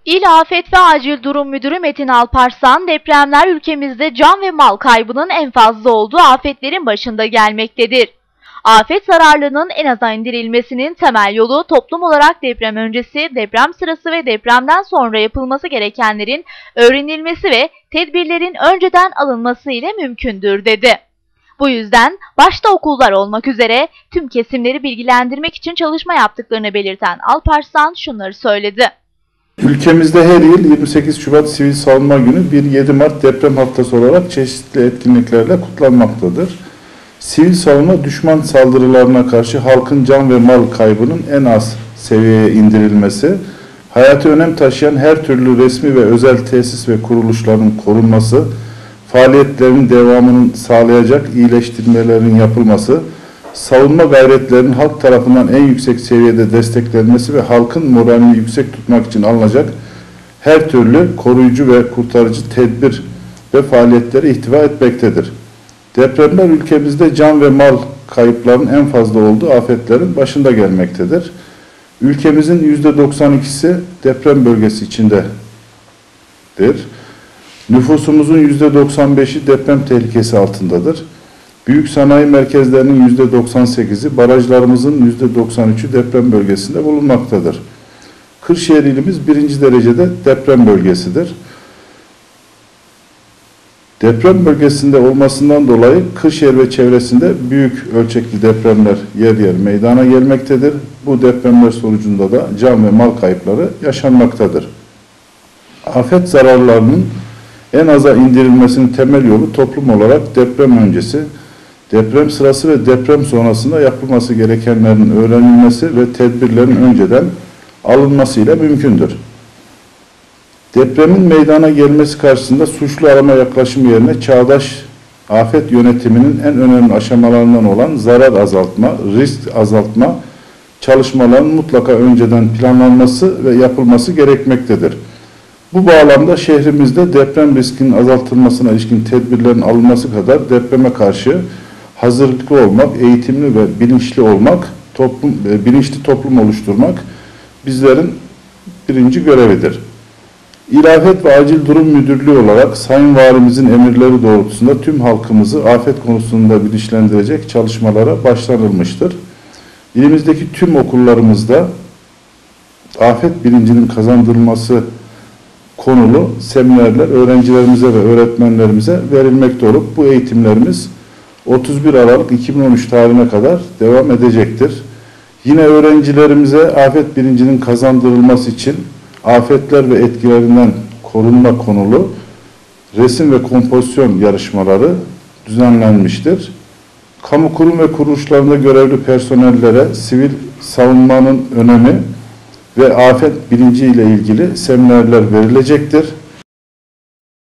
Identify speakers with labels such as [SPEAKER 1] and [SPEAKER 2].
[SPEAKER 1] İl Afet ve Acil Durum Müdürü Metin Alparslan, depremler ülkemizde can ve mal kaybının en fazla olduğu afetlerin başında gelmektedir. Afet zararlarının en aza indirilmesinin temel yolu toplum olarak deprem öncesi, deprem sırası ve depremden sonra yapılması gerekenlerin öğrenilmesi ve tedbirlerin önceden alınması ile mümkündür dedi. Bu yüzden başta okullar olmak üzere tüm kesimleri bilgilendirmek için çalışma yaptıklarını belirten Alparslan şunları söyledi.
[SPEAKER 2] Ülkemizde her yıl 28 Şubat Sivil Savunma Günü 1-7 Mart Deprem Haftası olarak çeşitli etkinliklerle kutlanmaktadır. Sivil savunma düşman saldırılarına karşı halkın can ve mal kaybının en az seviyeye indirilmesi, hayati önem taşıyan her türlü resmi ve özel tesis ve kuruluşların korunması, faaliyetlerinin devamının sağlayacak iyileştirmelerin yapılması, savunma gayretlerinin halk tarafından en yüksek seviyede desteklenmesi ve halkın moralini yüksek tutmak için alınacak her türlü koruyucu ve kurtarıcı tedbir ve faaliyetleri ihtiva etmektedir. Depremler ülkemizde can ve mal kayıplarının en fazla olduğu afetlerin başında gelmektedir. Ülkemizin %92'si deprem bölgesi içindedir. Nüfusumuzun %95'i deprem tehlikesi altındadır. Büyük sanayi merkezlerinin %98'i, barajlarımızın %93'ü deprem bölgesinde bulunmaktadır. Kırşehir ilimiz 1. derecede deprem bölgesidir. Deprem bölgesinde olmasından dolayı Kırşehir ve çevresinde büyük ölçekli depremler yer yer meydana gelmektedir. Bu depremler sonucunda da can ve mal kayıpları yaşanmaktadır. Afet zararlarının en aza indirilmesinin temel yolu toplum olarak deprem öncesi, deprem sırası ve deprem sonrasında yapılması gerekenlerin öğrenilmesi ve tedbirlerin önceden alınmasıyla mümkündür. Depremin meydana gelmesi karşısında suçlu arama yaklaşımı yerine çağdaş afet yönetiminin en önemli aşamalarından olan zarar azaltma, risk azaltma çalışmalarının mutlaka önceden planlanması ve yapılması gerekmektedir. Bu bağlamda şehrimizde deprem riskinin azaltılmasına ilişkin tedbirlerin alınması kadar depreme karşı hazırlıklı olmak, eğitimli ve bilinçli olmak, bilinçli toplum oluşturmak bizlerin birinci görevidir. İl Afet ve Acil Durum Müdürlüğü olarak Sayın Valimizin emirleri doğrultusunda tüm halkımızı afet konusunda bilinçlendirecek çalışmalara başlanılmıştır. İlimizdeki tüm okullarımızda afet bilincinin kazandırılması konulu seminerler öğrencilerimize ve öğretmenlerimize verilmekte olup bu eğitimlerimiz 31 Aralık 2013 tarihine kadar devam edecektir. Yine öğrencilerimize afet bilincinin kazandırılması için afetler ve etkilerinden korunma konulu resim ve kompozisyon yarışmaları düzenlenmiştir. Kamu kurum ve kuruluşlarında görevli personellere sivil savunmanın önemi ve afet bilinci ile ilgili seminerler verilecektir.